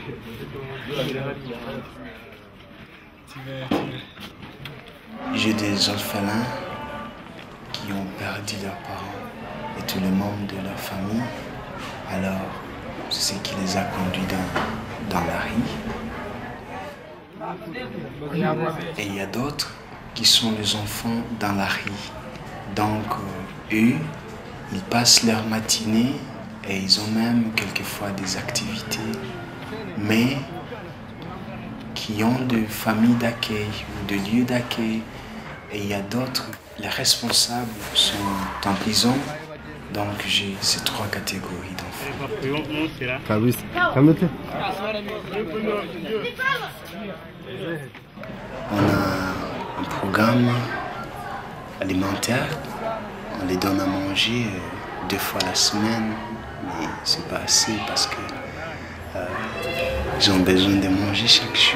J'ai des orphelins qui ont perdu leurs parents et tous les membres de leur famille. Alors, c'est ce qui les a conduits dans la rue. Et il y a d'autres qui sont les enfants dans la rue. Donc, eux, ils passent leur matinée et ils ont même quelquefois des activités, mais qui ont de familles d'accueil ou de lieux d'accueil. Et il y a d'autres, les responsables sont en prison. Donc j'ai ces trois catégories d'enfants. On a un programme alimentaire. On les donne à manger 2 fois la semaine, mais c'est pas assez parce que ils ont besoin de manger chaque jour.